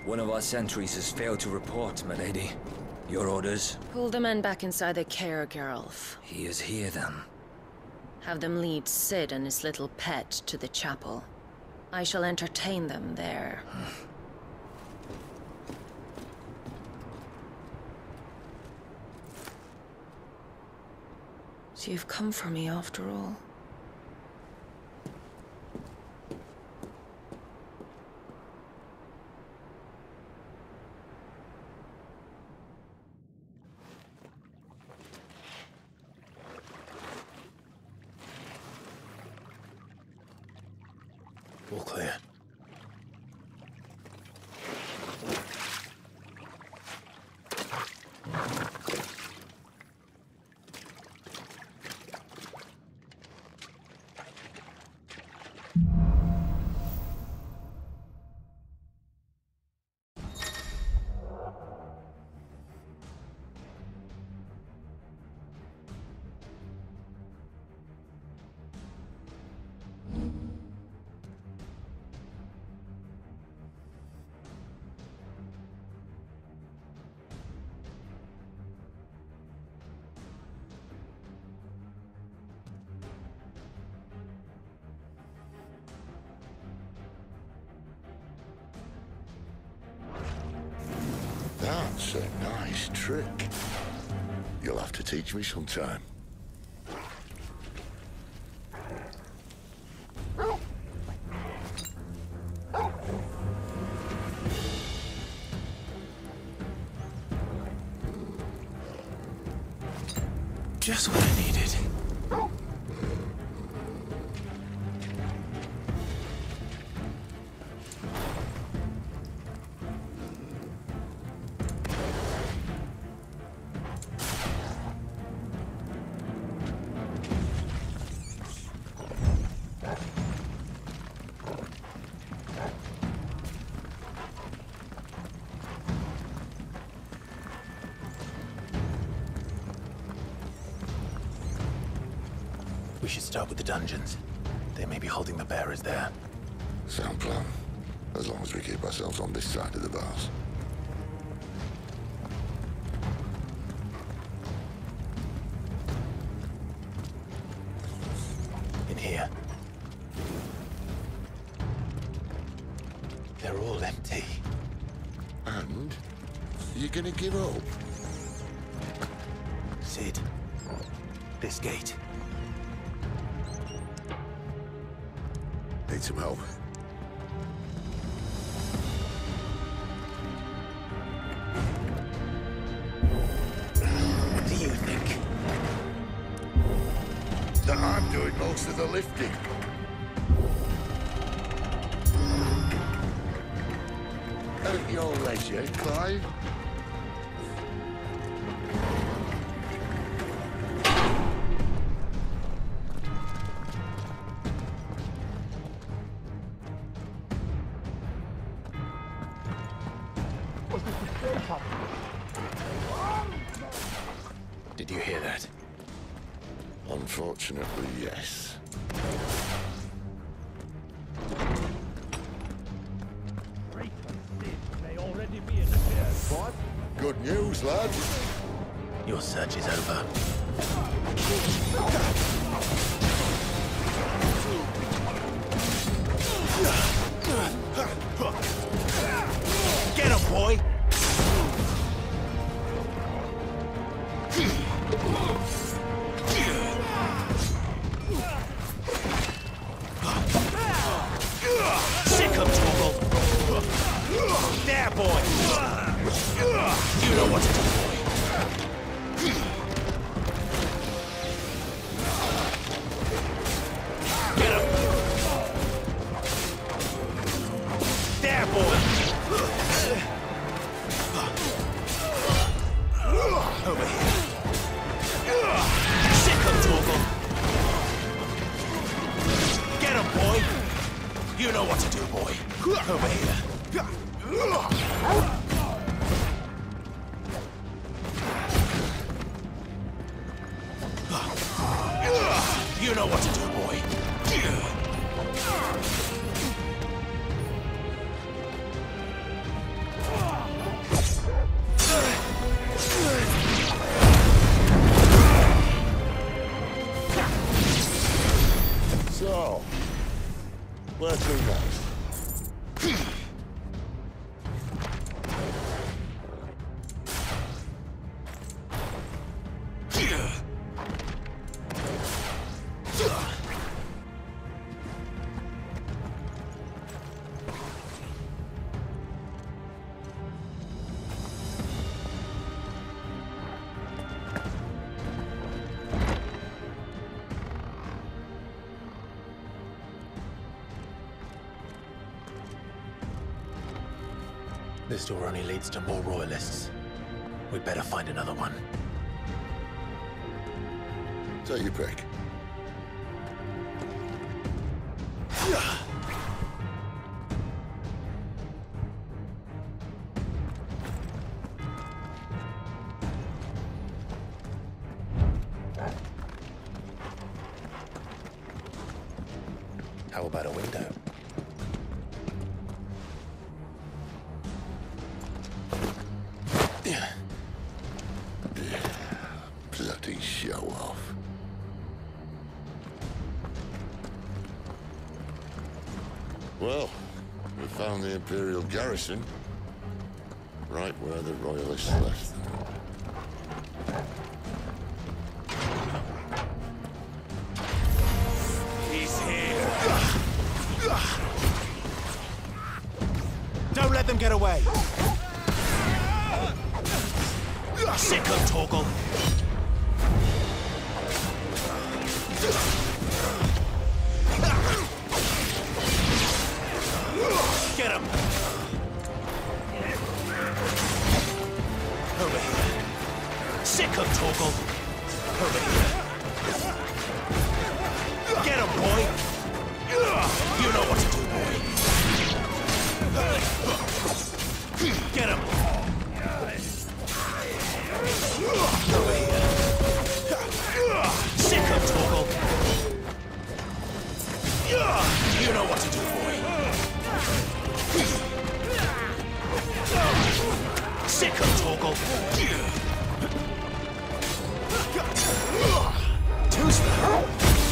One of our sentries has failed to report, milady. Your orders? Pull the men back inside the care, Geralf. He is here, then. Have them lead Cid and his little pet to the chapel. I shall entertain them there. So you've come for me after all. All clear. That's a nice trick. You'll have to teach me sometime. Just what I needed. We should start with the dungeons. They may be holding the bearers there. Sound plan. As long as we keep ourselves on this side of the bars. In here. They're all empty. And? You're gonna give up? Cid. This gate. Need some help. What do you think? That I'm doing most of the lifting. At your leisure, Clive. Did you hear that? Unfortunately, yes. What? Good news, lad. Your search is over. Get him, boy! Sick him, Torgal! There, boy! You know what to do, boy. Get him! There, boy! Over here. Sick him, Torgal! Get him, boy! You know what to do, boy. Over here. You know what to do, boy. Where to next? This door only leads to more royalists. We'd better find another one. Take your pick. How about a window? Bloody show off. Well, we found the Imperial garrison. Right where the Royalists left them. He's here. Don't let them get away. Sick of Torgal. Get him. Over here. Sick of Torgal. Over here. Get him, boy. You know what to do, boy. Get him. Over here. Sick of Torgal. You know what to do, boy. Sick of Torgal. Too slow.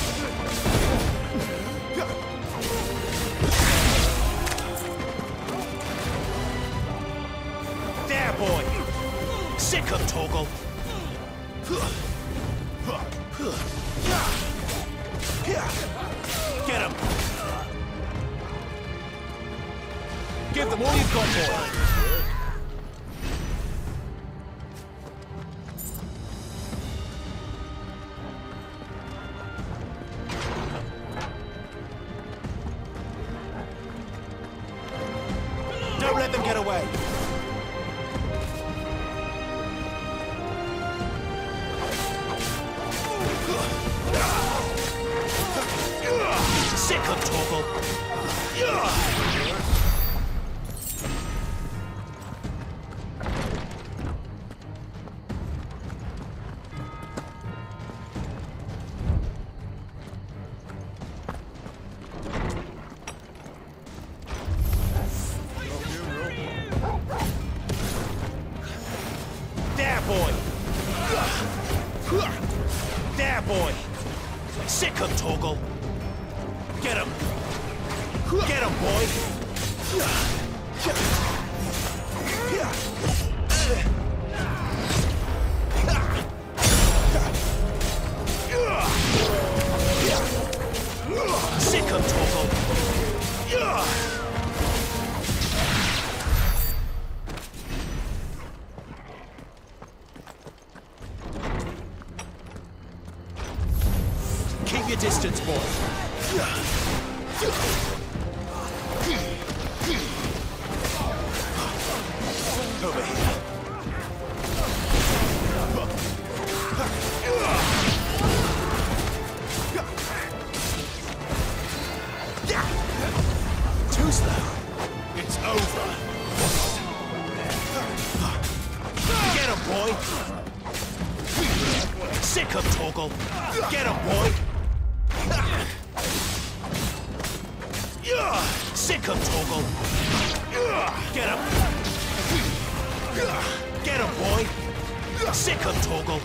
There, boy. Sick of Torgal. Get him. Give them all you've got, boy. Don't let them get away. Sick of Torgal. There, boy. There, boy. Sick of Torgal. Get him. Get him, boy. Sick of Torgal. Keep your distance, boy. Over here. Too slow. It's over. Get him, boy. Sick of Torgal. Get him, boy. Sick of Torgal. Get him. Get him, boy. Sick of Torgal.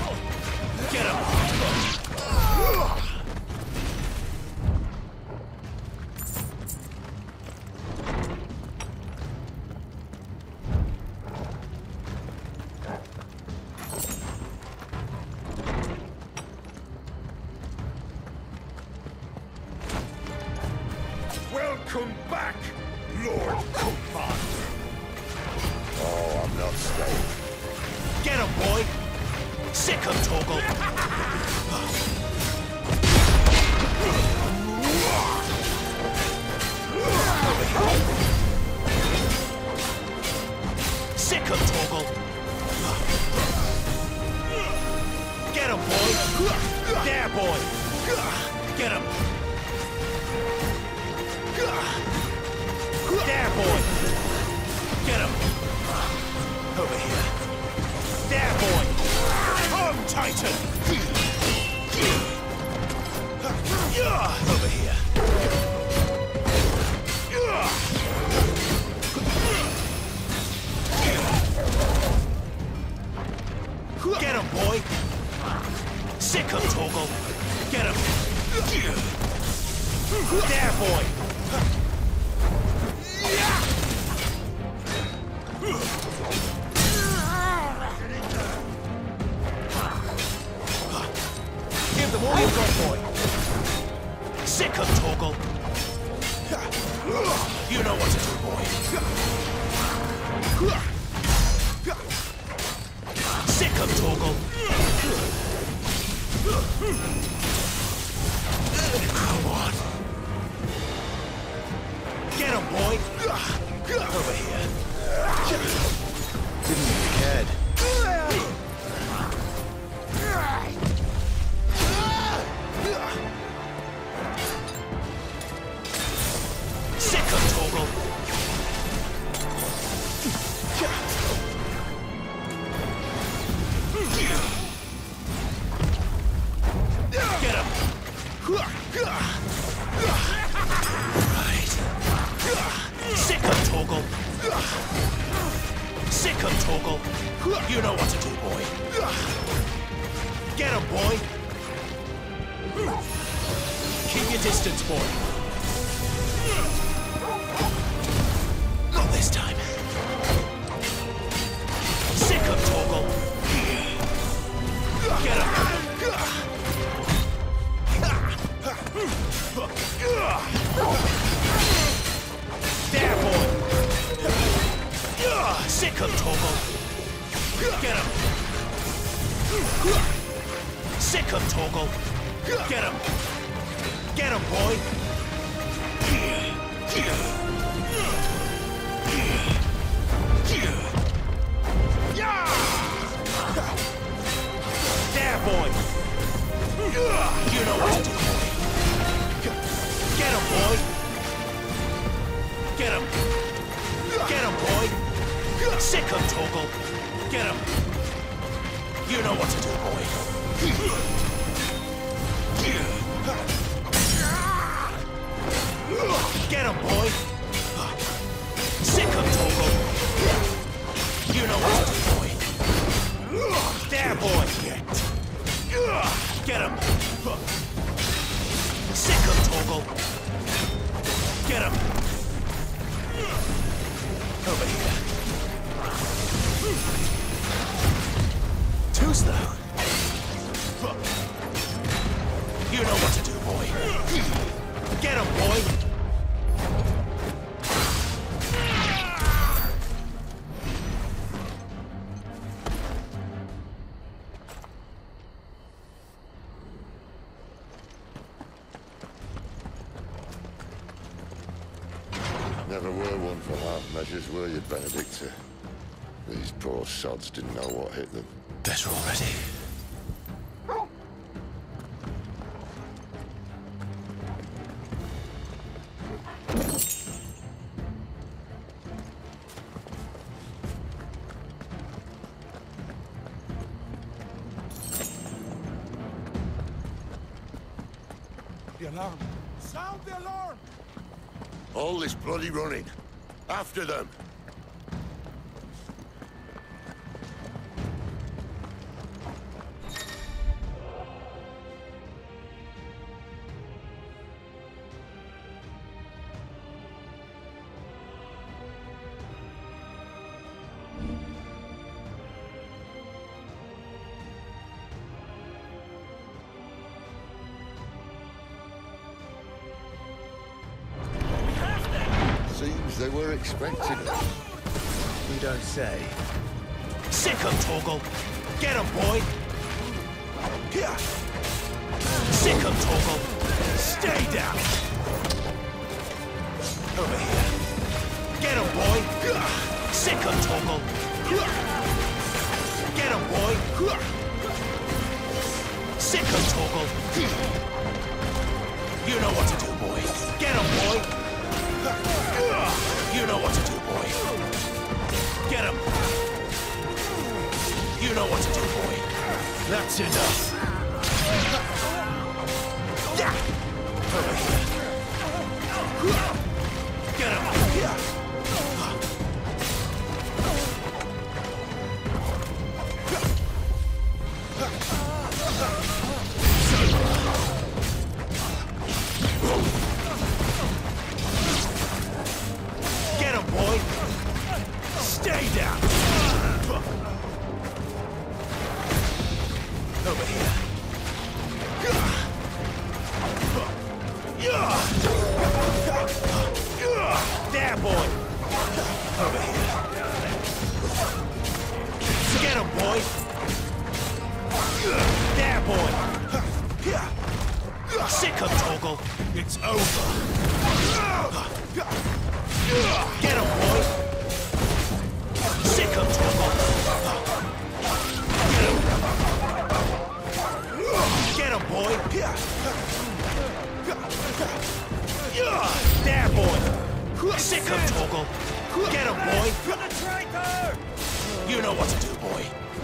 Get him. Welcome back, Lord Commander. Oh, I'm not staying. Get him, boy! Sick him, Torgal! Sick him, Torgal! Get him, boy! There, boy! Get him! There, boy! Get him! Over here. There, boy! Come, Titan! Over here. Get him, boy! Sick him, Torgal! Get him! There, boy! Give them all you've got, boy! Sick him, Torgal! You know what to do, boy! Sick him, Torgal! Come on! Get him, boy! Over here. Didn't mean you cared. Sick him, Torgal! Get him! Right. Sick him, Torgal! Sick him, Torgal! You know what to do, boy! Get him, boy! Keep your distance, boy! Not this time! Sick him, Torgal! Get him! There, boy! Sick him, Torgal! Get him! Sick him, Torgal! Get him! Get him, boy! There, boy! You know what to do, boy! Get him, boy! Get him! Get him, boy! Sick him, Torgal! Get him! You know what to do, boy! Get him, boy! Sick him, Torgal! You know what to do, boy! There, boy! Get him! Sick him, Torgal! Get him! Over here. Too slow. You know what to do, boy. Get him, boy! Never were one for half measures, were you, Benedicta? These poor sods didn't know what hit them. Better already. The alarm! Sound the alarm! All this bloody running. After them. as they were expecting it. You don't say. Sick 'em, Torgal! Get 'em, boy! Here! Sick 'em, Torgal! Stay down! Over here! Get 'em, boy! Sick 'em, Torgal! Get 'em, boy! Sick 'em, Torgal! You know what to do, boy! Get 'em, boy! You know what to do, boy! Get 'em! You know what to do, boy! That's enough! Yeah! Over here! Get 'em! Get 'em, boy! Stay down! Over here. There, boy! Over here. Get 'em, boy! There, boy! Sick 'em, Torgal! It's over! Get 'em, boy! Sick 'em, Torgal! Get 'em, boy! There, boy! Sick 'em, Torgal! Get 'em, boy! You know what to do, boy!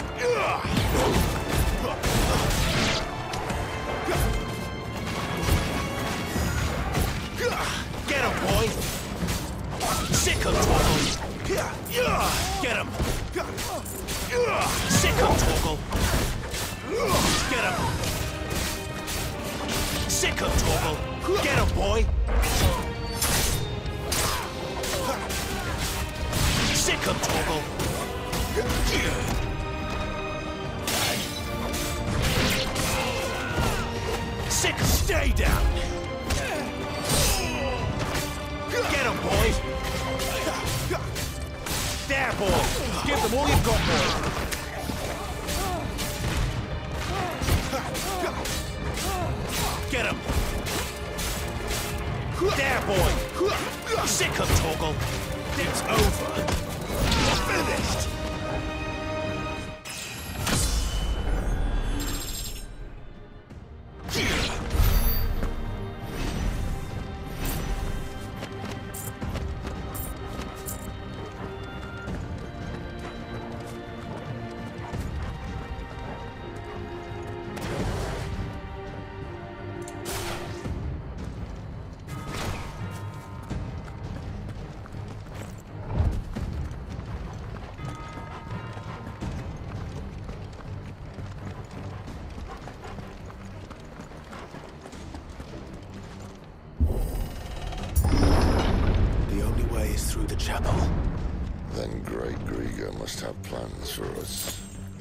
Get 'em, boy! Sick 'em, Torgal! Get 'em! Sick 'em, Torgal! Get 'em! Sick 'em, Torgal! Get 'em, boy! Sick 'em, Torgal! Sick 'em! Stay down! Get 'em, boy! There, boy! Give them all you've got, boy! Get him! There, boy! Sick 'em, Torgal! It's over! You're finished! Through the chapel. Then Great Grieger must have plans for us.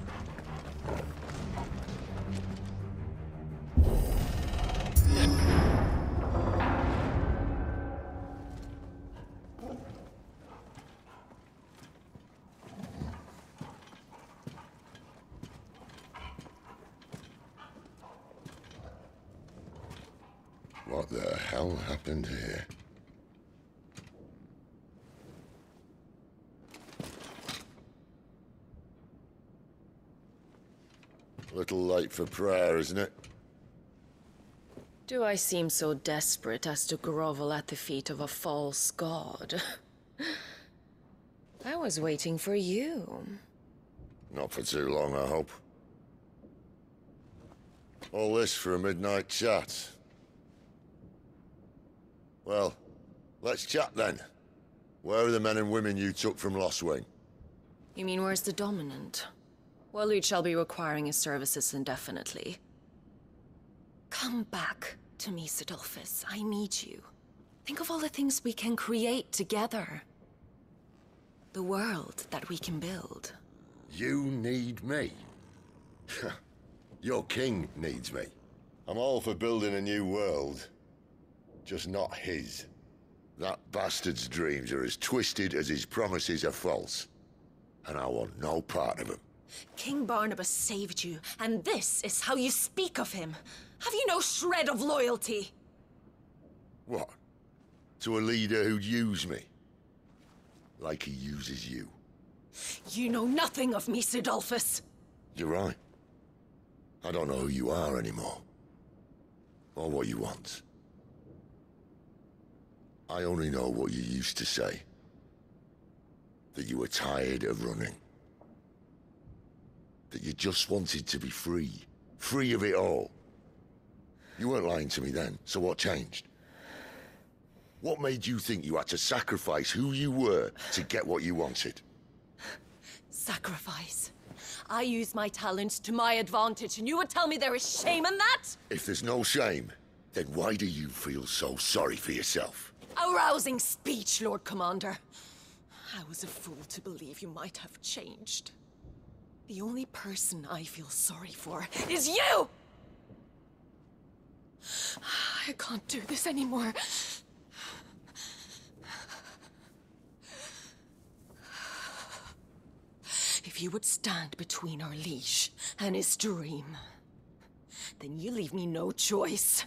What the hell happened here? A little late for prayer, isn't it? Do I seem so desperate as to grovel at the feet of a false god? I was waiting for you. Not for too long, I hope. All this for a midnight chat. Well, let's chat then. Where are the men and women you took from Lostwing? You mean where's the dominant? Waleed shall be requiring his services indefinitely. Come back to me, Sidolphus. I need you. Think of all the things we can create together. The world that we can build. You need me? Your king needs me. I'm all for building a new world. Just not his. That bastard's dreams are as twisted as his promises are false. And I want no part of them. King Barnabas saved you, and this is how you speak of him. Have you no shred of loyalty? What? To a leader who'd use me? Like he uses you. You know nothing of me, Sidolphus. You're right. I don't know who you are anymore. Or what you want. I only know what you used to say. That you were tired of running. That you just wanted to be free. Free of it all. You weren't lying to me then, so what changed? What made you think you had to sacrifice who you were to get what you wanted? Sacrifice. I use my talents to my advantage, and you would tell me there is shame in that? If there's no shame, then why do you feel so sorry for yourself? A rousing speech, Lord Commander. I was a fool to believe you might have changed. The only person I feel sorry for is you! I can't do this anymore. If you would stand between our liege and his dream, then you leave me no choice.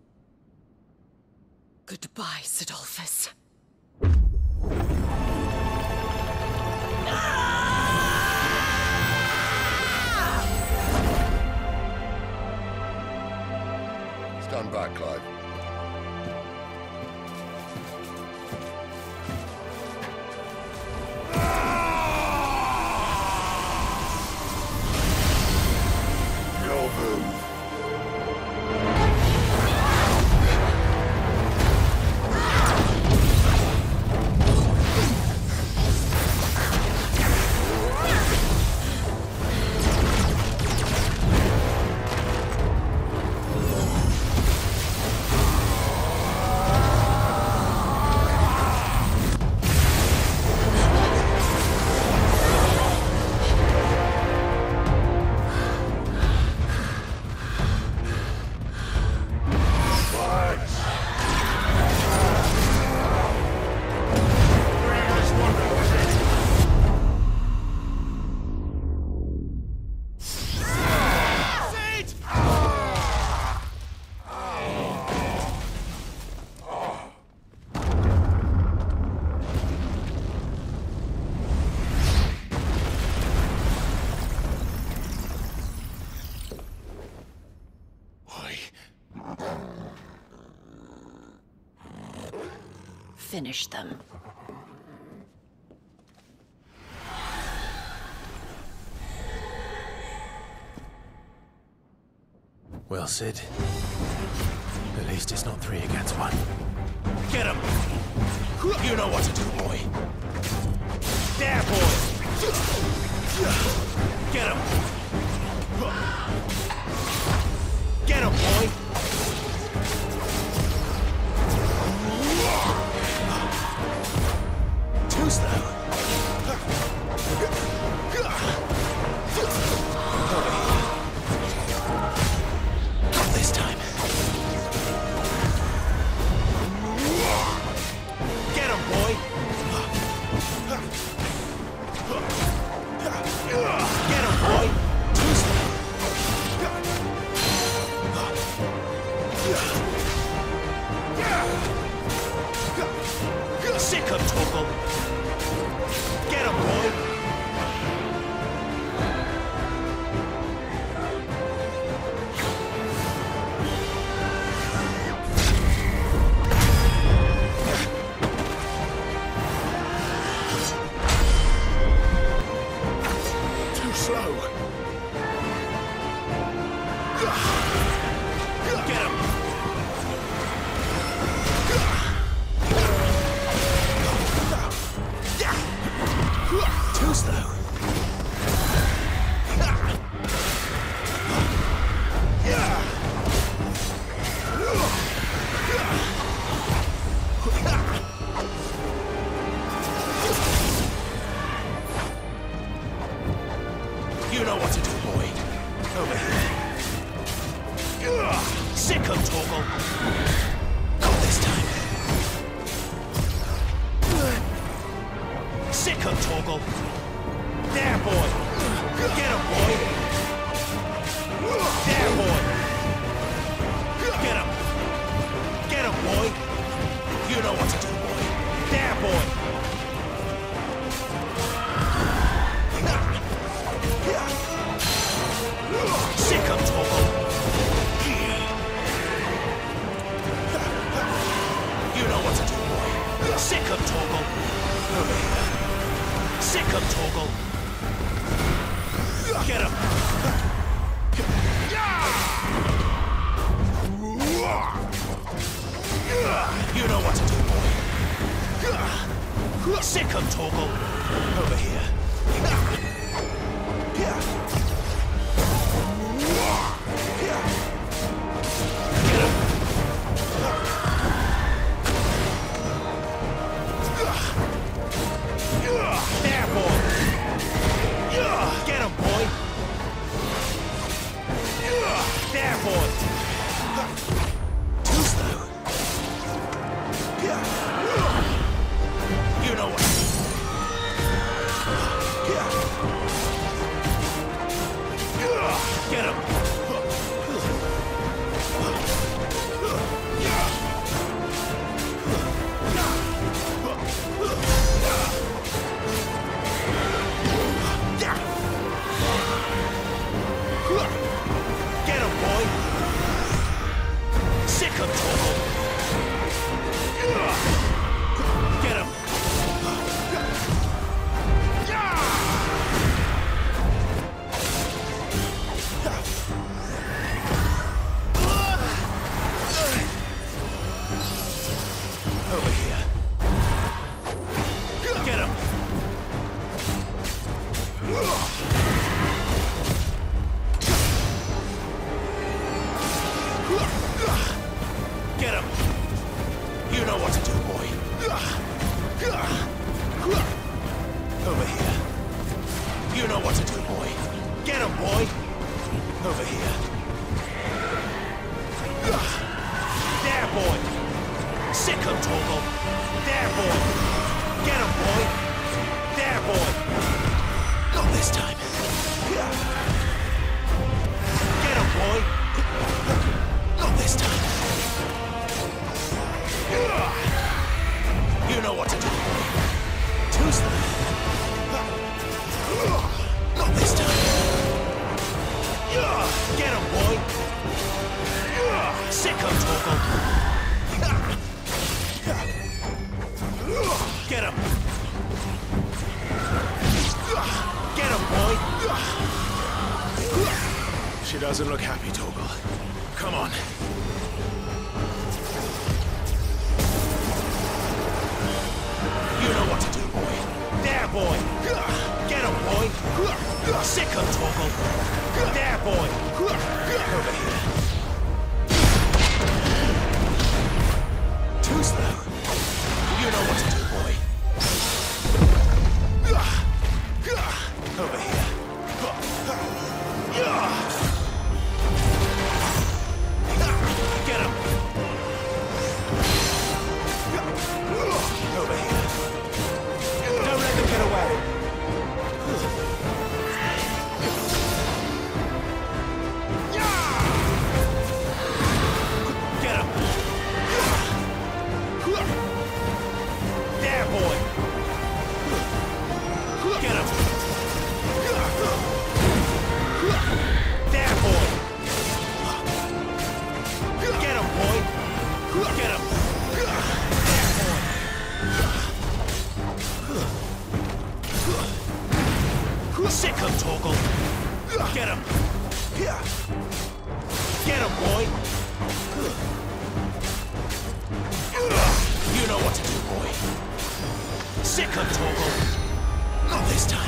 Goodbye, Sidolphus. Stand back, Clive. No move. Finish them. Well, Sid. At least it's not 3 against 1. Get him! You know what to do, boy. There, boy! Get him! Get him, boy! Too slow. Not this time. Get him, boy! Get him, boy! Too slow. Sick of Torgal. Get him, boy! Too slow. Get him! Yeah! Torgal. There, boy. Get him, boy. There, boy. Get him. Get him, boy. You know what to do, boy. There, boy. Sick him, Torgal. You know what to do, boy. Sick him, Torgal. Over here. Sick him, Torgal. Get him. You know what to do, boy. Sick him, Torgal. Over here. There, boy! Get him, boy! There, boy! Too slow. You know what? Get him! Get him, boy! Sick him, Torgal! Get him! Over here. Get him! Get him! You know what to do, boy. Over here. You know what to do, boy. Get him, boy! Over here. There, boy! Sick him, Torgal! There, boy! Get him, boy! There, boy! Not this time. Get him, boy! Not this time. You know what to do, boy. Too slow. Not this time. Get him, boy! Sick him, Torgal! Get him! Get him, boy! She doesn't look happy, Torgal. Come on. You know what to do, boy. There, boy! Get him, boy! Sick him, Torgal! There, boy! Over here. Too slow. You know what to do, boy. Over here. Get him. Over here. Don't let them get away. Get him. There, boy. Get him. There, boy. Get him, boy. Get him. Sick him, Torgal. Get him. Get him, boy. You know what to do, boy. Sick him, Torgal. Not this time.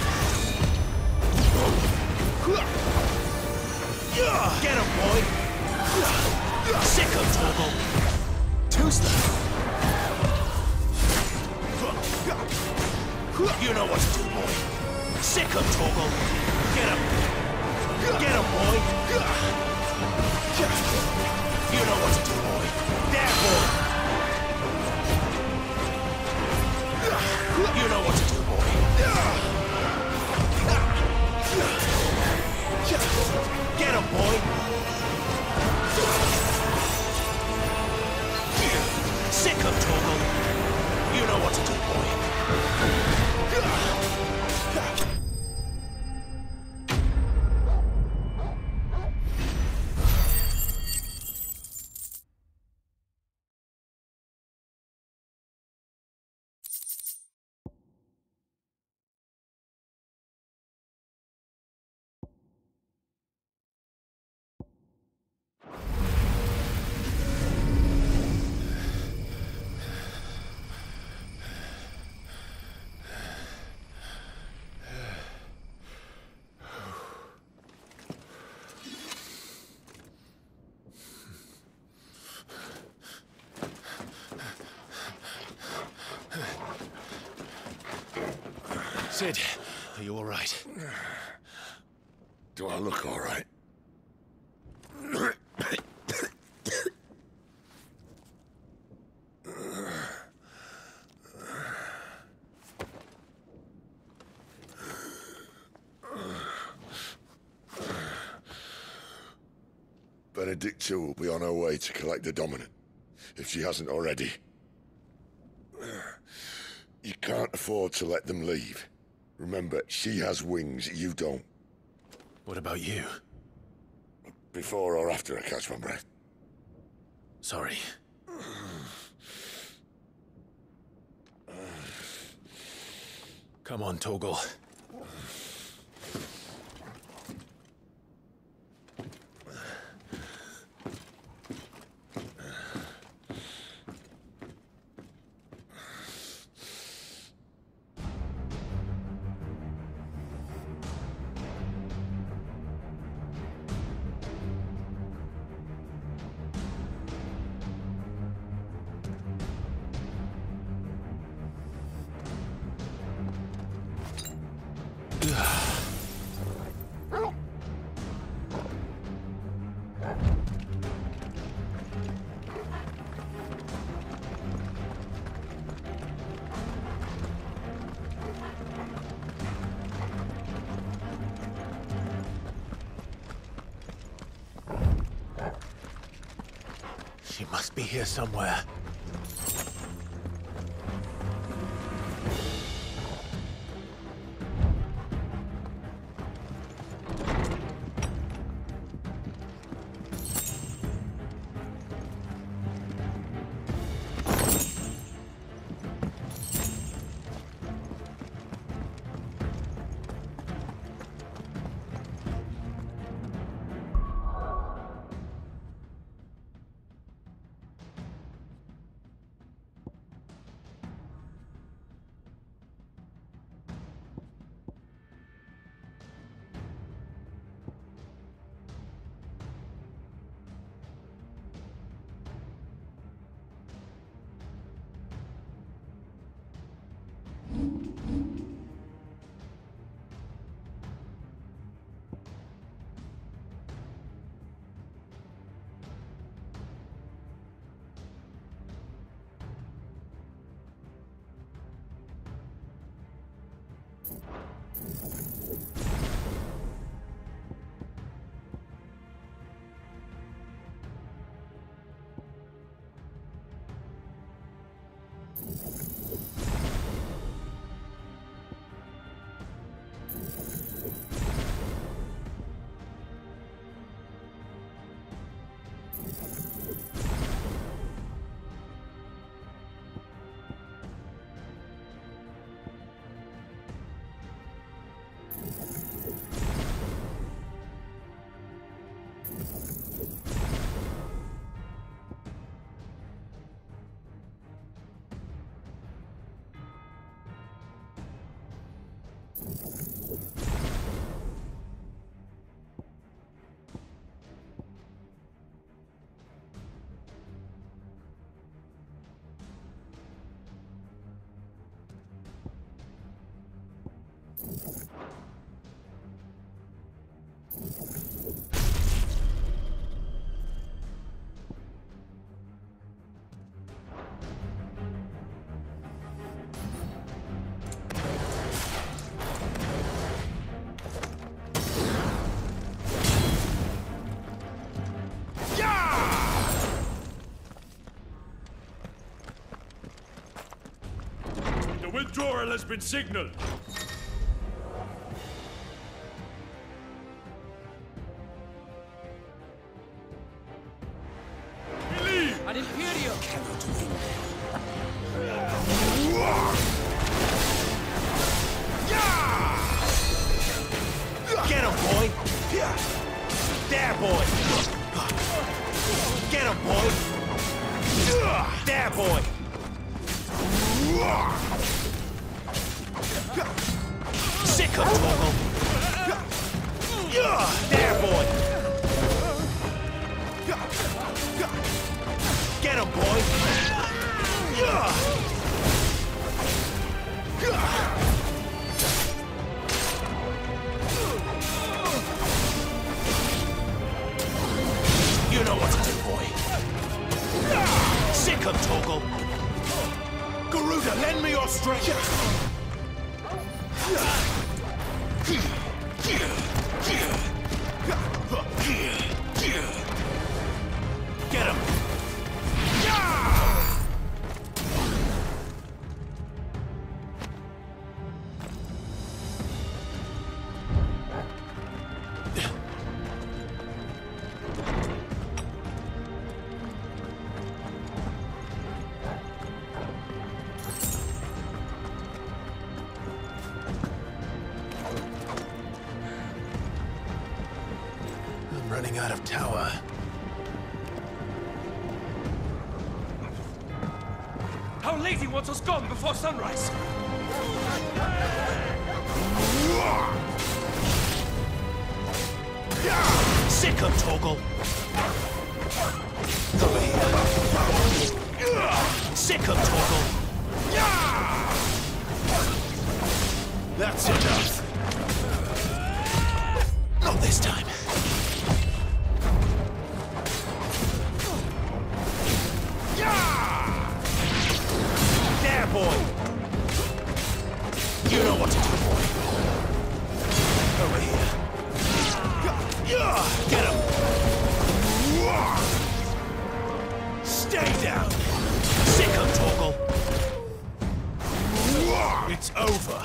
Get him, boy. Sick him, Torgal. Too slow. You know what to do, boy. Sick him, Torgal. Get him. Get him, boy. You know what to do, boy. There, boy. You know what to do, boy. Sid, are you all right? Do I look all right? Benedicta will be on her way to collect the Dominant, if she hasn't already. You can't afford to let them leave. Remember, she has wings, you don't. What about you? Before or after I catch my breath? Sorry. Come on, Torgal. She must be here somewhere. Withdrawal has been signaled. Believe! Ad Imperio! Get him, boy! There, boy! Get him, boy! There, boy! Sick of Torgal! There, boy! Get him, boy! Lend me your strength! Get him! I'm running out of tower. Our lady wants us gone before sunrise. Sick of Torgal! Over here. Sick of Torgal! That's enough. Not this time. There, boy! You know what to do, boy. Over here. Get him! Stay down! Sick of Torgal! It's over.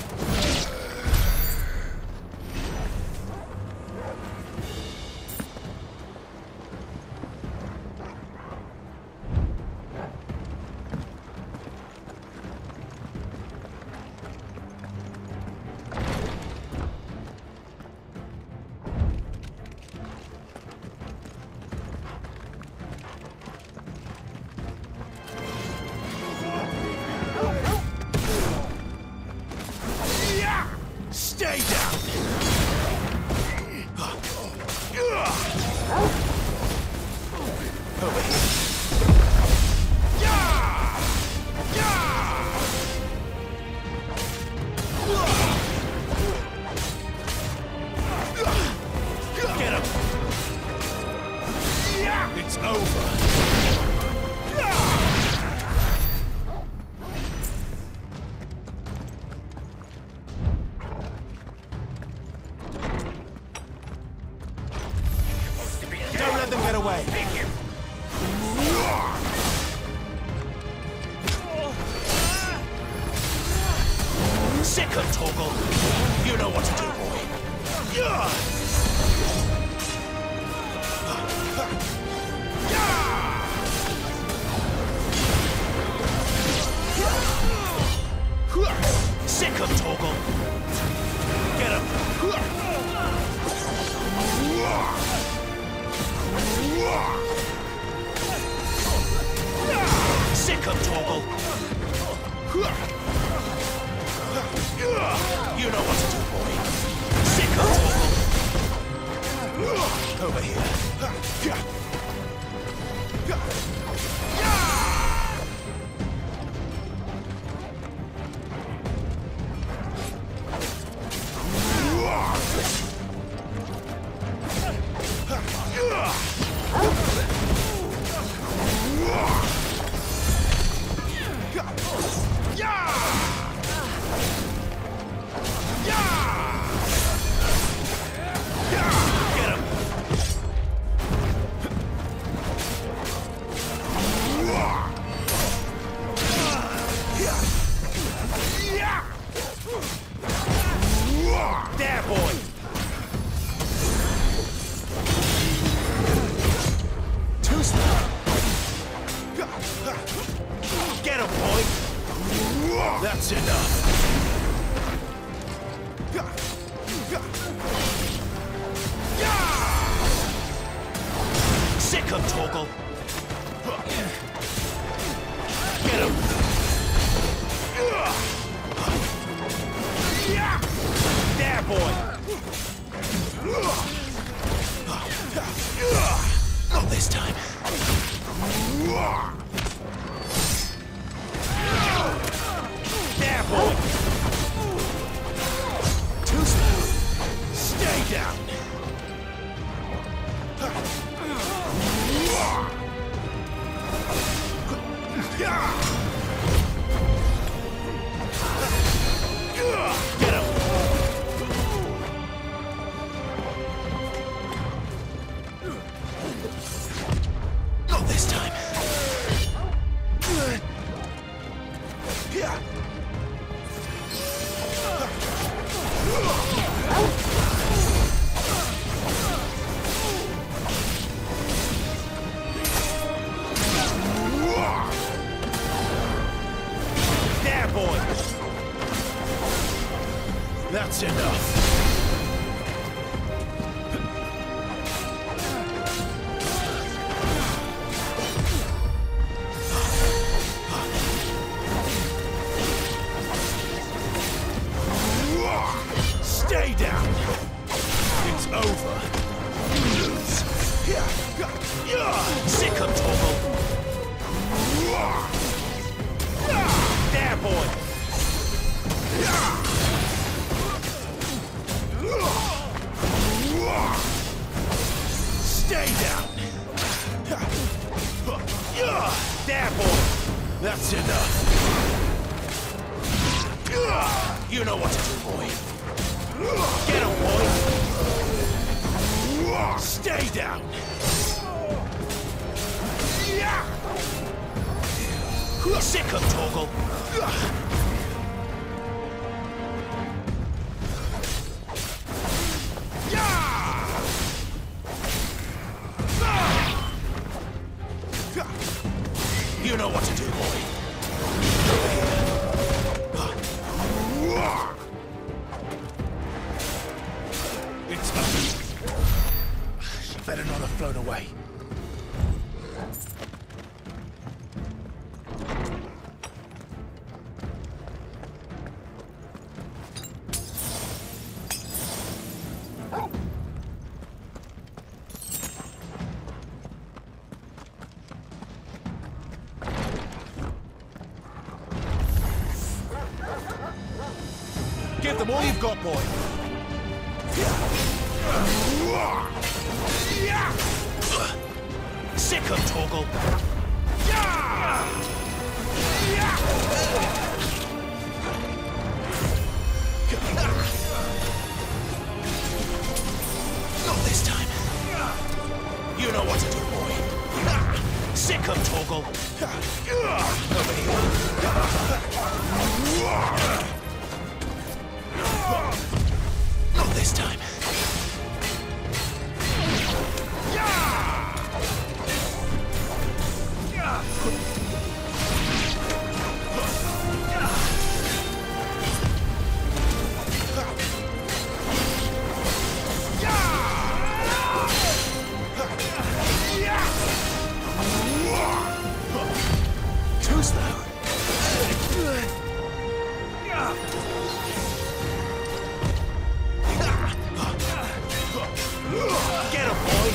Stay down! Over here. Get him! It's over. Don't let them get away. Sick of Torgal. You know what to do, boy. Sick of Torgal. Get him. Sick of Torgal. You know what to do, boy. Sick of Torgal. Over here. There, boy! Too slow! Get him, boy! That's enough! Sick of Torgal! Get him! There, boy! Not this time. There, boy! Too slow. Stay down. boy! That's enough. Stay down! It's over. You lose. Sick him, Torgal. There, boy! Stay down! There, boy! That's enough. You know what to do, boy. Get him, boy! Stay down! Sick him, Torgal! You know what to do, boy. It's up. She better not have flown away. Give them all you've got, boy. Sick him, Torgal. Not this time. You know what to do, boy. Sick him, Torgal. Over here. Not this time. Too slow. Get him, boy!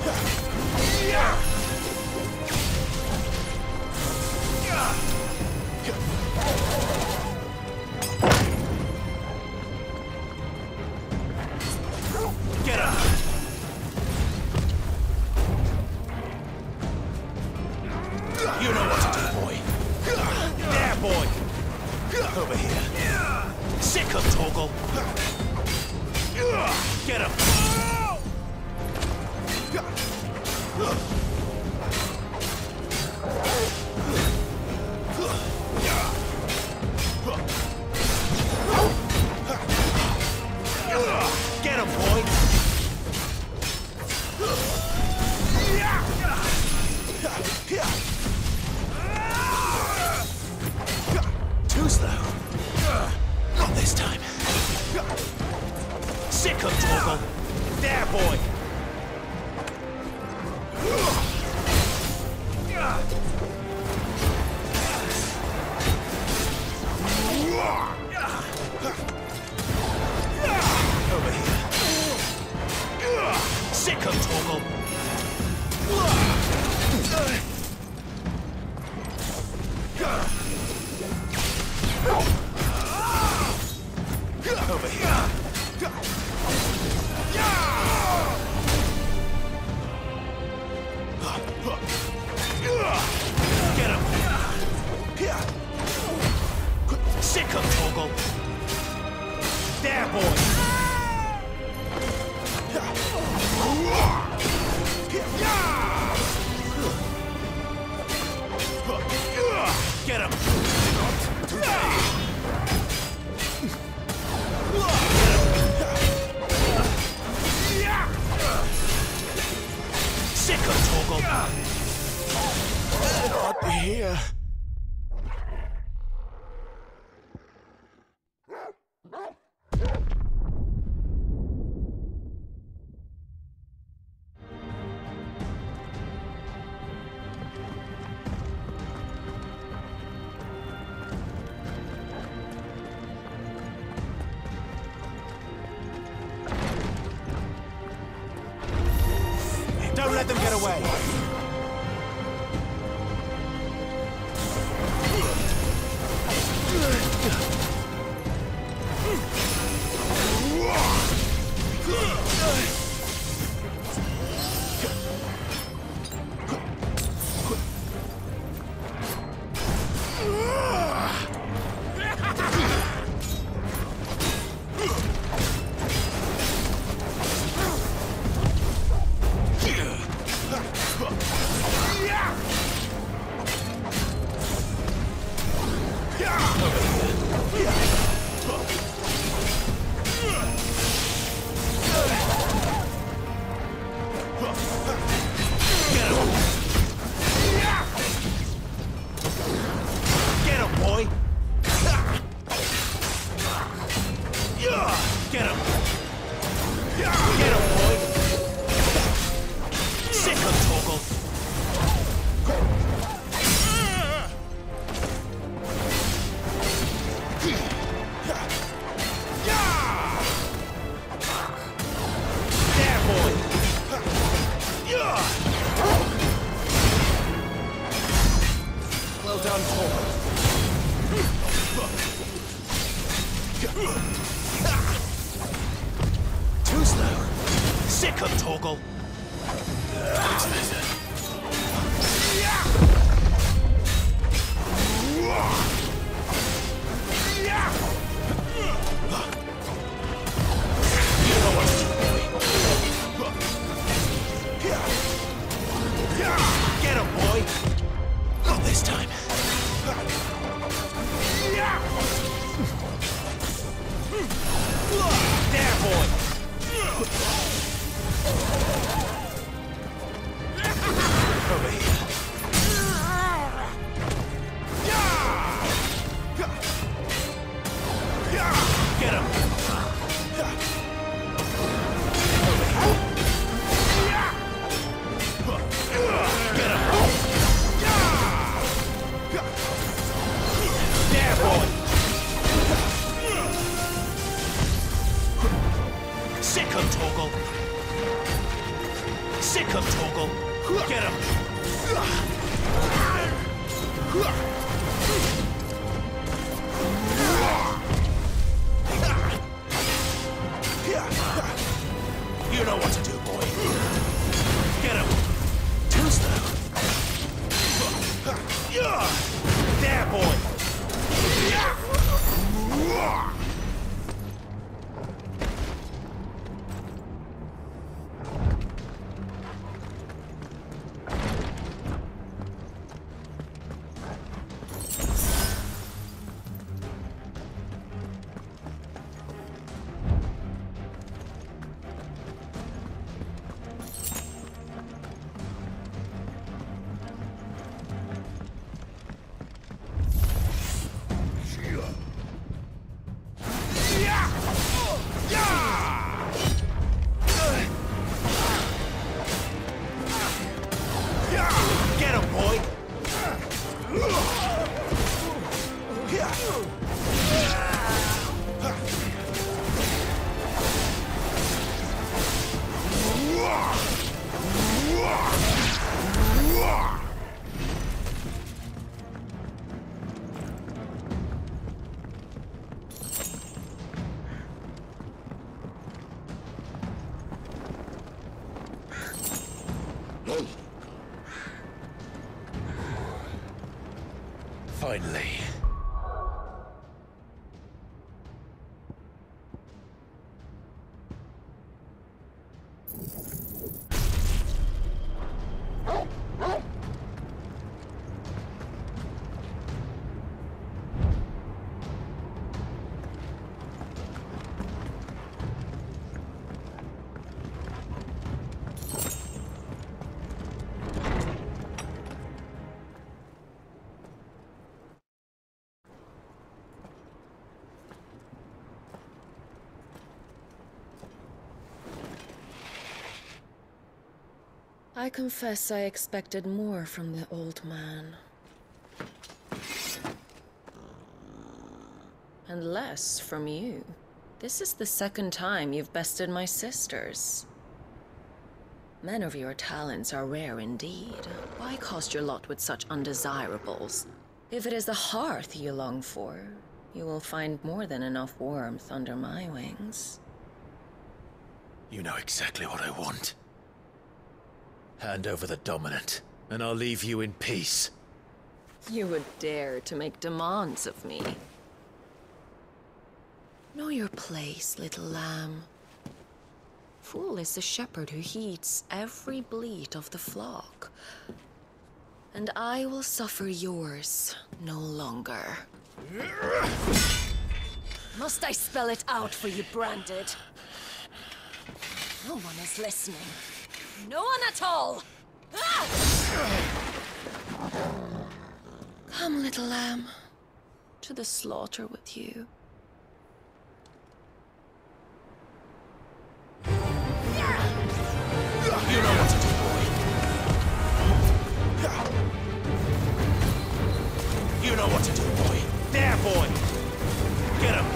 Get him! You know what to do, boy. There, boy! Over here. Sick him, Torgal! Get him! Get him, boy! Too slow. Not this time. Sick him, Torgal! There, boy! Over here. Sick him, Torgal! Over here. Get him! Sick him, Torgal! There, boy! Get him! Sick him, Torgal! Not here. let them get away. Well done, Torgal. Too slow. Sick of Torgal. Get him, boy! Not this time. There, boy! Over here. Get him! Sick of Torgal! Sick of Torgal! Get him! You know what to do, boy. Get him! Too slow. There, boy! Get him, boy! Finally. I confess I expected more from the old man. And less from you. This is the second time you've bested my sisters. Men of your talents are rare indeed. Why cast your lot with such undesirables? If it is the hearth you long for, you will find more than enough warmth under my wings. You know exactly what I want. Hand over the Dominant, and I'll leave you in peace. You would dare to make demands of me. Know your place, little lamb. Fool is the shepherd who heeds every bleat of the flock. And I will suffer yours no longer. Must I spell it out for you, Branded? No one is listening. No one at all! Come, little lamb, to the slaughter with you. You know what to do, boy. You know what to do, boy. There, boy. Get him.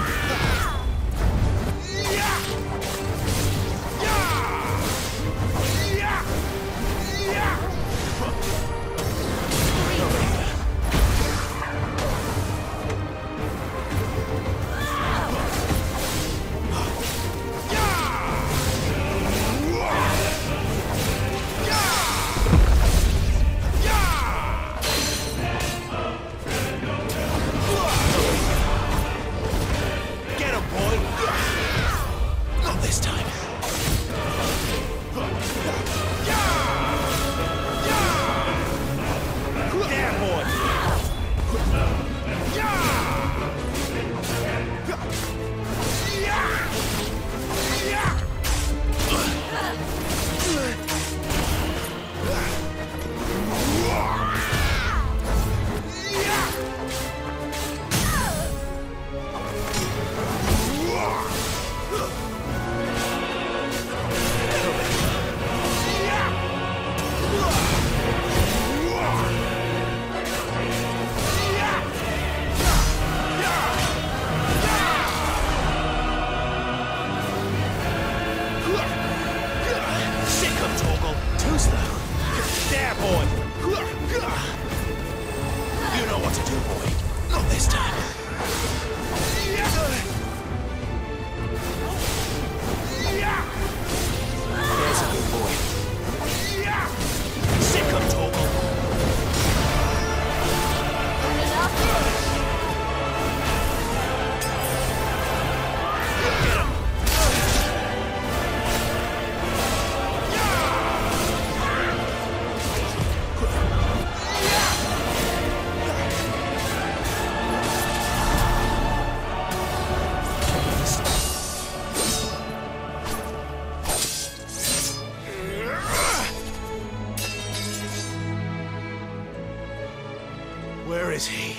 Where is he?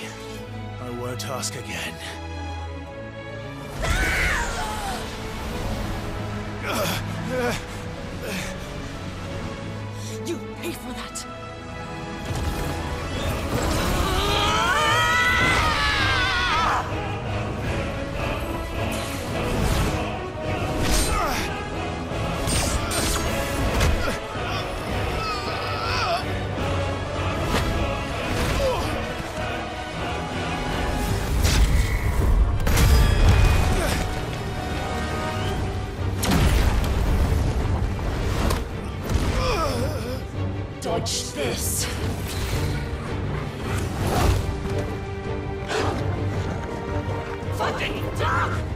I won't ask again. You pay for that! Dodge this! Fucking dog!